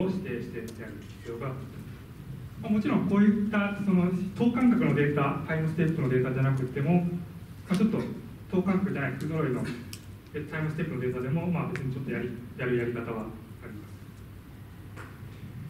を指定してやる必要がある。もちろんこういったその等間隔のデータ、タイムステップのデータじゃなくても、ちょっと等間隔じゃない不揃いのタイムステップのデータでも、別にちょっとやるやり方はあります。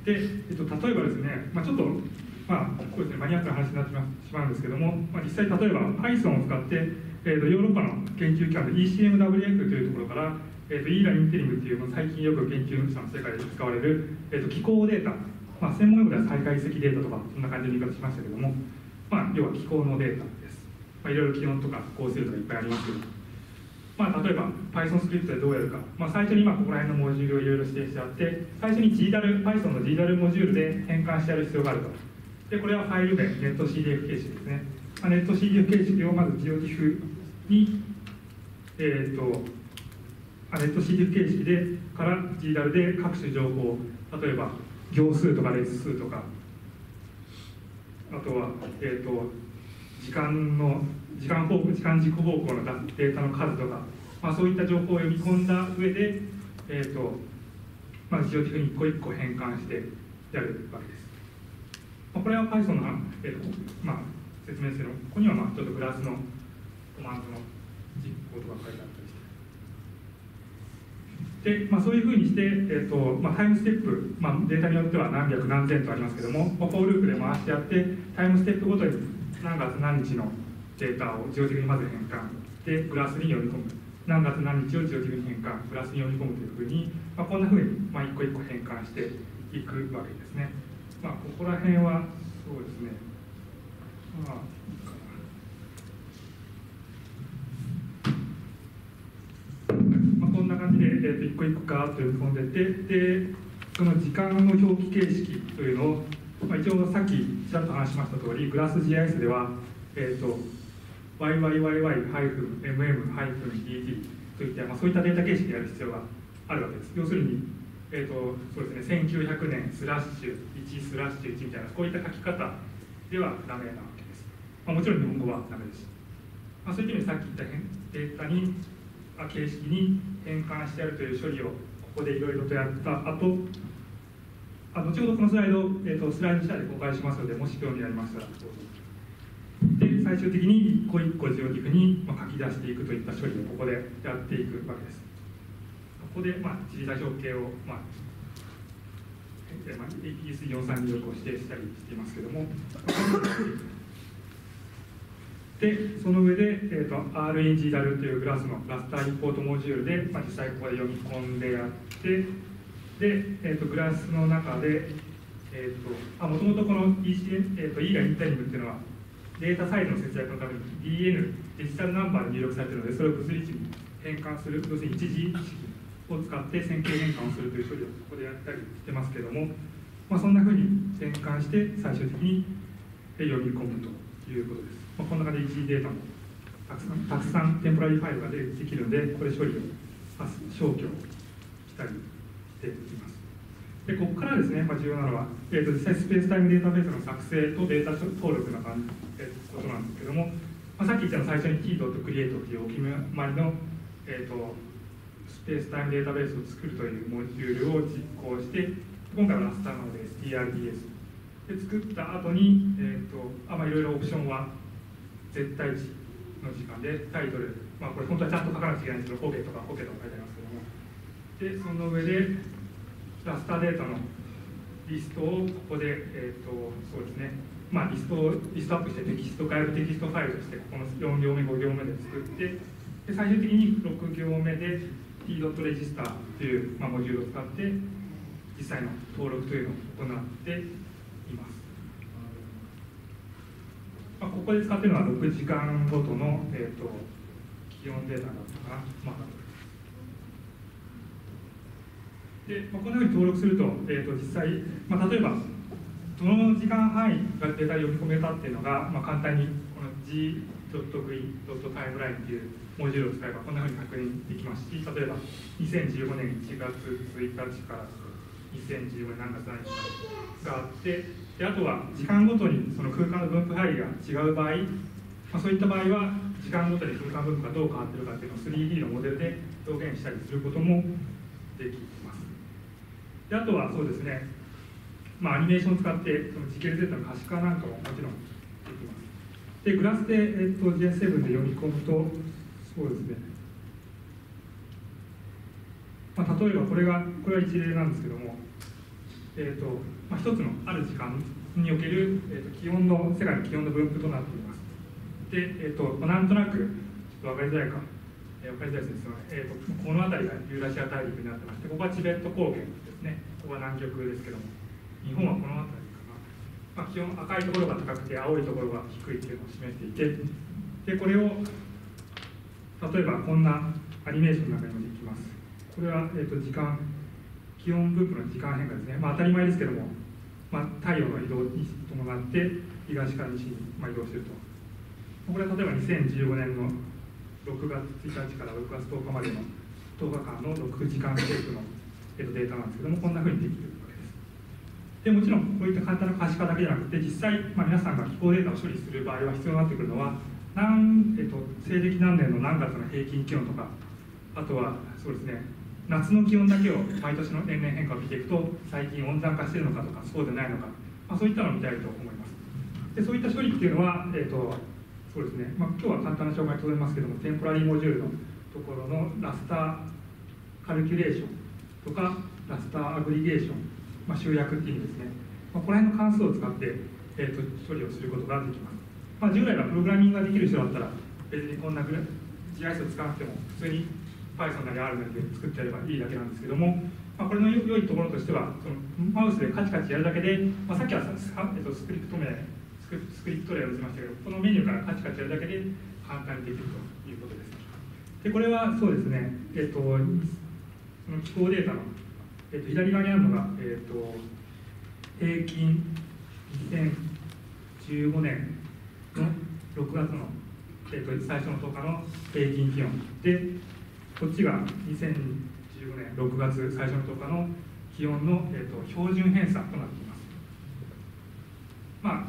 で、例えばですね、ちょっと、こうですね、マニアックな話になってしまうんですけども、実際例えば Python を使って、ヨーロッパの研究機関で ECMWF というところから、イーラ・インテリムという最近よく研究者の世界で使われる、気候データ、専門用語では再解析データとかそんな感じの言い方しましたけども、要は気候のデータです。いろいろ気温とか降水量とかいっぱいありますけど、例えば Python スクリプトでどうやるか、最初にここら辺のモジュールをいろいろ指定してあって、最初に Python の GDAL モジュールで変換してやる必要があると。で、これはファイル名、ネット CDF 形式ですね。ネット CDF 形式をまず GeoTIFF に、ネット CDF 形式でから GDAL で各種情報、例えば行数とか列数とか、あとは、時間軸方向のデータの数とか、そういった情報を読み込んだ上で、GeoTIFF に一個一個変換してやるわけです。これは Python の、説明するの、ここにはちょっとグラスのコマンドの実行とか書いてあったりして。で、そういうふうにして、タイムステップ、データによっては何百何千とありますけども、フォーループで回してやって、タイムステップごとに何月何日のデータをGeoTIFFにまず変換で、グラスに読み込む。何月何日をGeoTIFFに変換、グラスに読み込むというふうに、こんなふうに、一個一個変換していくわけですね。ここら辺は、そうですね。いいかな。こんな感じで、一個一個ガーッと読み込んでいって、で、その時間の表記形式というのを、一応さっきちらっと話しました通り、グラス GIS では、YYYY-MM-DT といった、そういったデータ形式でやる必要があるわけです。要するに、そうですね、1900年スラッシュ1スラッシュ1みたいな、こういった書き方ではダメなわけです。もちろん日本語はダメですし、そういった意味でさっき言ったデータに、形式に変換してやるという処理をここでいろいろとやった後、後ほどこのスライドを、スライド下で公開しますので、もし興味ありましたらどうぞ。で、最終的に一個一個GeoTIFFに書き出していくといった処理をここでやっていくわけです。ここで、地理座標系を、APS432 を指定したりしていますけれども、で、その上で、RNGDAL というグラスのラスターインポートモジュールで、実際ここで読み込んでやって、で、グラスの中で、もともとこの E がインタイムっていうのは、データサイズの節約のために DN、デジタルナンバーで入力されているので、それを物理値に変換する、要するに一時式を使って線形変換をするという処理をここでやったりしてますけども、そんなふうに変換して最終的に読み込むということです。こんな感じで一時データもたくさんテンポラリーファイルができるので、これ処理を消去したりしています。で、ここからですね、重要なのは、実際スペースタイムデータベースの作成とデータ登録のことなんですけども、さっき言ったの最初に t.create というお決まりの、スペースタイムデータベースを作るというモジュールを実行して、今回はラスターなので strds で作った後に、いろいろオプションは絶対値の時間でタイトル、これ本当はちゃんと書かなくちゃいけないんですけど、ポケとかポケとか書いてありますけども、で、その上でラスターデータのリストをここで、そうですね、リストアップしてテキストファイルとして、この4行目、5行目で作って、で最終的に6行目で t.register という、モジュールを使って、実際の登録というのを行っています。ここで使っているのは6時間ごとの、気温データだったかな。で、このように登録すると、実際、例えば、どの時間範囲がデータ読み込めたっていうのが、簡単にこの g.v.timeline っていうモジュールを使えば、こんなふうに確認できますし、例えば、2015年1月1日から2015年何月何日があって、であとは時間ごとにその空間の分布範囲が違う場合、そういった場合は、時間ごとに空間分布がどう変わっているかっていうのを 3D のモデルで表現したりすることもできます。 であとはそうですね、アニメーションを使ってその時系列データの可視化なんかももちろんできます。でグラスで、JS7 で読み込むと、そうですね、例えばこれは一例なんですけども、一つのある時間における、世界の気温の分布となっています。で、なんとなくちょっと分かりづらいか、分かりづらいですね、この辺りがユーラシア大陸になってまして、ここはチベット高原ですね、ここは南極ですけども、日本はこの辺りかな、気温、赤いところが高くて青いところが低いというのを示していて、でこれを例えばこんなアニメーションなんかにもできます。これは、気温分布の時間変化ですね、当たり前ですけども、太陽の移動に伴って東から西に移動していると。これは例えば2015年の6月1日から6月10日までの10日間の6時間テープの、データなんですけども、こんなふうにできるわけです。でもちろんこういった簡単な可視化だけじゃなくて、実際、皆さんが気候データを処理する場合は必要になってくるのは、西暦何年の何月の平均気温とか、あとはそうですね、夏の気温だけを毎年の年々変化を見ていくと、最近温暖化しているのかとか、そうでないのか、そういったのを見たいと思います。でそういった処理っていうのは、そうですね、今日は簡単な紹介となりますけども、テンポラリーモジュールのところのラスターカルキュレーションとか、ラスターアグリゲーション、集約っていう意味ですね、この辺の関数を使って、処理をすることができます。従来はプログラミングができる人だったら、別にこんな GIS を使わなくても、普通に Python なり R なりで作ってやればいいだけなんですけども、これの良いところとしては、そのマウスでカチカチやるだけで、さっきはスクリプト例を打ちましたけど、このメニューからカチカチやるだけで簡単にできるということです。でこれはそうですね、その気候データの、左側にあるのが、平均2015年の6月の、最初の10日の平均気温で、こっちが2015年6月最初の10日の気温の、標準偏差となっています。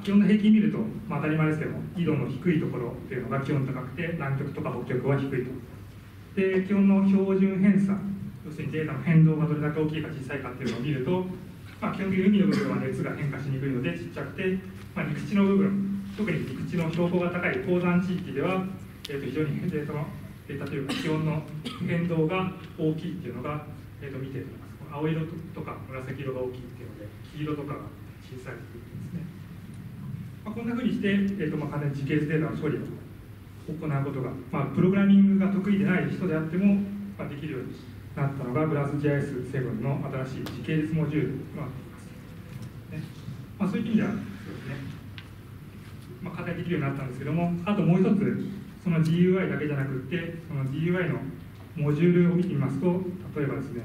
気温の平均見ると、当たり前ですけども、緯度の低いところというのが気温高くて、南極とか北極は低いと。で気温の標準偏差、要するにデータの変動がどれだけ大きいか小さいかっていうのを見ると、基本的に海の部分は熱が変化しにくいのでちっちゃくて、陸地の部分、特に陸地の標高が高い高山地域では、非常にデータというか気温の変動が大きいっていうのが、見て取れます。青色とか紫色が大きいっていうので、黄色とかが小さいっていうですね。こんなふうにして、簡単に時系列データの処理を行うことが、プログラミングが得意でない人であっても、できるようになったのが、グラス JS7 の新しい時系列モジュールとなっています。そういう意味では、そうですね、簡単にできるようになったんですけども、あともう一つ、その GUI だけじゃなくて、その GUI のモジュールを見てみますと、例えばですね、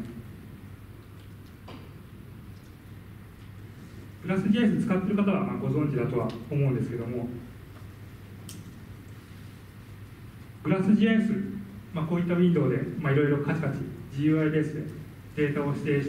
グラス JS 使っている方はご存知だとは思うんですけども、グラス JS、こういったウィンドウでいろいろカチカチ GUI ベースでデータを指定して、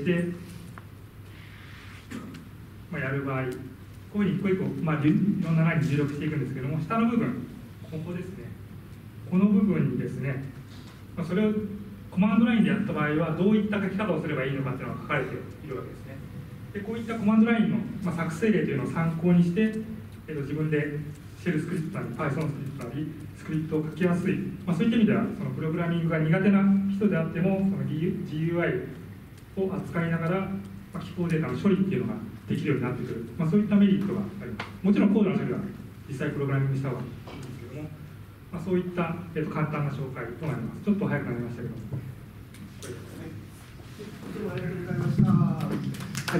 やる場合、こういうふうに一個一個、いろんなラインに入力していくんですけども、下の部分、ここですね、この部分にですね、それをコマンドラインでやった場合は、どういった書き方をすればいいのかっていうのが書かれているわけですね。でこういったコマンドラインの、作成例というのを参考にして、自分でシェルスクリプトなり Python スクリプトなりスクリプトを書きやすい、そういった意味ではそのプログラミングが苦手な人であっても、その GUI を扱いながら、気候データの処理っていうのができるようになってくる、そういったメリットがあります。もちろんコードの処理は実際プログラミングした方がいいんですけども、そういった、簡単な紹介となります。ちょっと早くなりましたけども。 どうもありがとうございました。はい。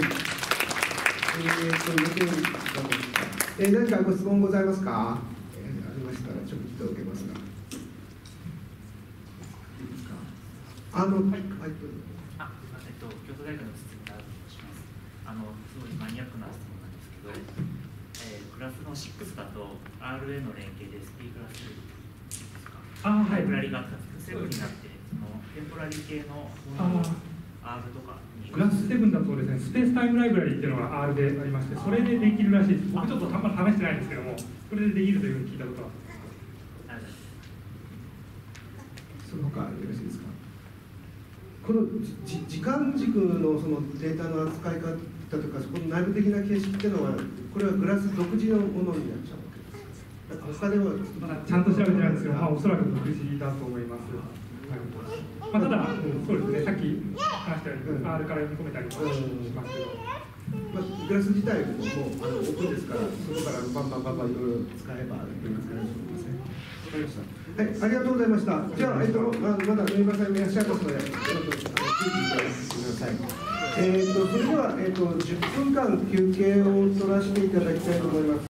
何かご質問ございますか？ありましたらちょっと受けますが。いいですか？はい、どうぞ。 京都大学の筒村と申します。すごいマニアックな質問なんですけど、クラスの6だと RA の連携で SP クラスですか？ はい。 ライブラリがあったんですけど、7になって、そのテンポラリ系のR とかに。 グラス7だとですね、スペースタイムライブラリっていうのが R でありまして、それでできるらしいです。僕ちょっと試してないんですけども、それでできるというふうに聞いたことは。 その他よろしいですか？ この時間軸のそのデータの扱い方とか、そこの内部的な形式っていうのは、これはグラス独自のものになっちゃうわけですか。他ではまだちゃんと調べてないんですけど、おそらく独自だと思います。ただ、そうですね、さっき話したように、R から読み込めたりもしますけど、 グラス自体ももうオープンですから、外からバンバンいろいろ使えばいけますから、わかりました。はい、ありがとうございました。じゃあ、まだメンバーさんいらっしゃいますので、ちょっと聞いてください。それでは、10分間休憩を取らせていただきたいと思います。